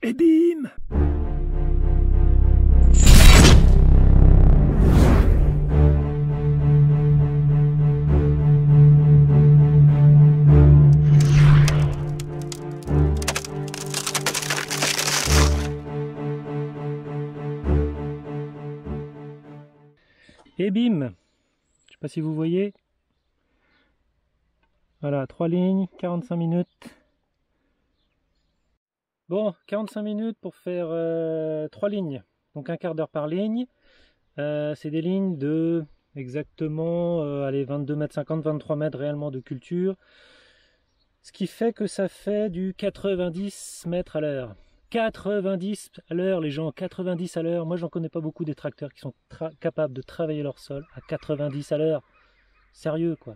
Et bim! Et bim! Je sais pas si vous voyez. Voilà, 3 lignes, 45 minutes. Bon, 45 minutes pour faire 3 lignes. Donc un quart d'heure par ligne. C'est des lignes de exactement allez, 22,50 m, 23 mètres réellement de culture. Ce qui fait que ça fait du 90 mètres à l'heure. 90 à l'heure les gens, 90 à l'heure. Moi j'en connais pas beaucoup des tracteurs qui sont capables de travailler leur sol à 90 à l'heure. Sérieux quoi.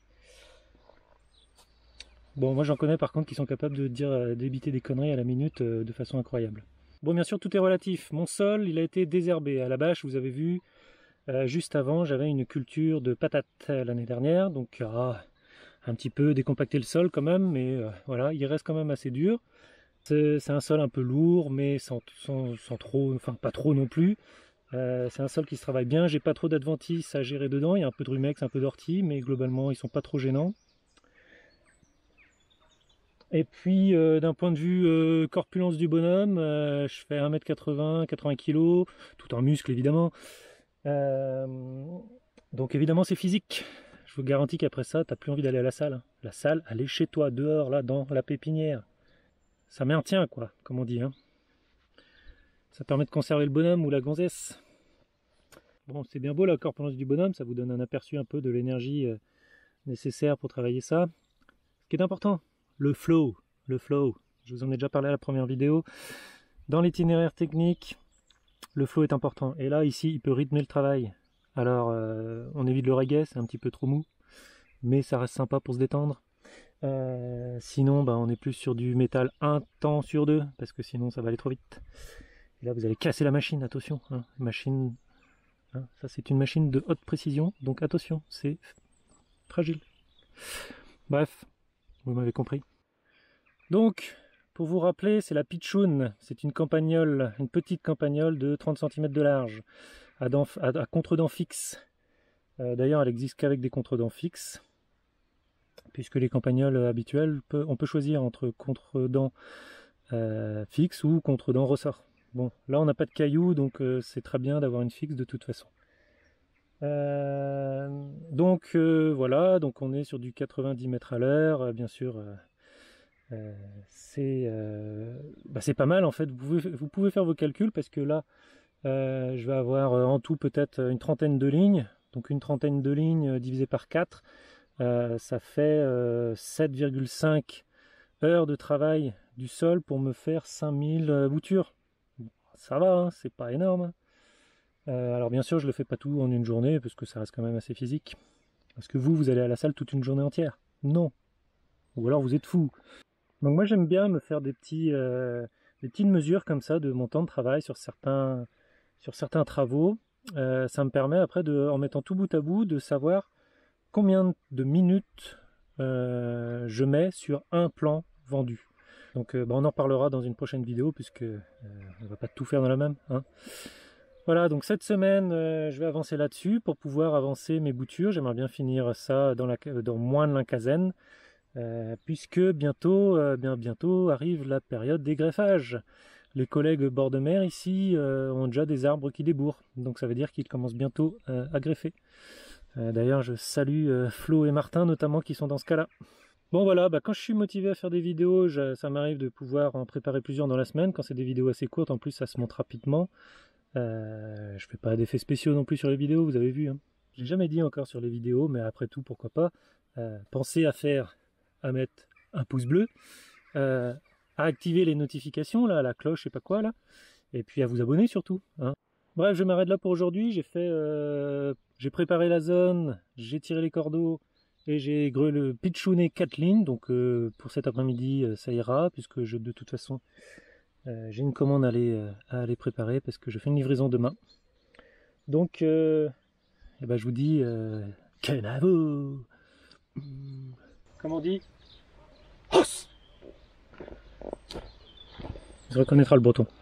Bon, moi j'en connais par contre qui sont capables de dire d'éviter des conneries à la minute de façon incroyable. Bon, bien sûr, tout est relatif. Mon sol, il a été désherbé. À la bâche, vous avez vu, juste avant, j'avais une culture de patates l'année dernière. Donc, un petit peu décompacté le sol quand même, mais voilà, il reste quand même assez dur. C'est un sol un peu lourd, mais sans trop, enfin pas trop non plus. C'est un sol qui se travaille bien. J'ai pas trop d'adventices à gérer dedans. Il y a un peu de rumex, un peu d'ortie, mais globalement, ils sont pas trop gênants. Et puis d'un point de vue corpulence du bonhomme, je fais 1,80 m, 80 kg, tout en muscle évidemment. Donc évidemment c'est physique. Je vous garantis qu'après ça, t'as plus envie d'aller à la salle. La salle, elle est chez toi, dehors, là, dans la pépinière. Ça maintient quoi, comme on dit. Hein. Ça permet de conserver le bonhomme ou la gonzesse. Bon, c'est bien beau la corpulence du bonhomme, ça vous donne un aperçu un peu de l'énergie nécessaire pour travailler ça. Ce qui est important, le flow, je vous en ai déjà parlé à la première vidéo. Dans l'itinéraire technique, le flow est important. Et là, ici, il peut rythmer le travail. Alors, on évite le reggae, c'est un petit peu trop mou, mais ça reste sympa pour se détendre. Sinon, bah, on est plus sur du métal un temps sur deux, parce que sinon, ça va aller trop vite. Et là, vous allez casser la machine, attention. Hein, machine, hein, ça, c'est une machine de haute précision, donc attention, c'est fragile. Bref. Vous m'avez compris. Donc, pour vous rappeler, c'est la Pitchoun. C'est une campagnole, une petite campagnole de 30 cm de large, à contredents fixes. D'ailleurs, elle n'existe qu'avec des contredents fixes, puisque les campagnols habituelles, on peut choisir entre contredents fixes ou contredents ressort. Bon, là, on n'a pas de cailloux, donc c'est très bien d'avoir une fixe de toute façon. Donc voilà, donc on est sur du 90 mètres à l'heure, bien sûr. C'est pas mal en fait. Vous pouvez faire vos calculs parce que là, je vais avoir en tout peut-être une trentaine de lignes. Donc une trentaine de lignes divisé par 4, ça fait 7,5 heures de travail du sol pour me faire 5000 boutures. Ça va, hein, c'est pas énorme. Alors bien sûr, je le fais pas tout en une journée parce que ça reste quand même assez physique. Est-ce que vous allez à la salle toute une journée entière? Non. Ou alors vous êtes fou. Donc moi j'aime bien me faire des petites mesures comme ça de mon temps de travail sur certains travaux. Ça me permet après, en mettant tout bout à bout, de savoir combien de minutes je mets sur un plan vendu. Donc on en reparlera dans une prochaine vidéo puisque on ne va pas tout faire dans la même. Hein. Voilà, donc cette semaine je vais avancer là-dessus pour pouvoir avancer mes boutures. J'aimerais bien finir ça dans moins de la quinzaine. Puisque bientôt arrive la période des greffages. Les collègues bord de mer ici ont déjà des arbres qui débourrent, donc ça veut dire qu'ils commencent bientôt à greffer. D'ailleurs je salue Flo et Martin notamment qui sont dans ce cas-là. Bon voilà, quand je suis motivé à faire des vidéos, ça m'arrive de pouvoir en préparer plusieurs dans la semaine. Quand c'est des vidéos assez courtes, en plus ça se monte rapidement. Je fais pas d'effets spéciaux non plus sur les vidéos, vous avez vu. Hein. J'ai jamais dit encore sur les vidéos, mais après tout, pourquoi pas. Pensez à mettre un pouce bleu, à activer les notifications, là, la cloche, je sais pas quoi, là, et puis à vous abonner surtout. Hein. Bref, je m'arrête là pour aujourd'hui. J'ai préparé la zone, j'ai tiré les cordeaux et j'ai pitchouné 4 lignes. Donc pour cet après-midi, ça ira, puisque de toute façon, j'ai une commande à aller préparer parce que je fais une livraison demain. Donc, je vous dis, Kenavo. Comme on dit, Hos! il reconnaîtra le breton.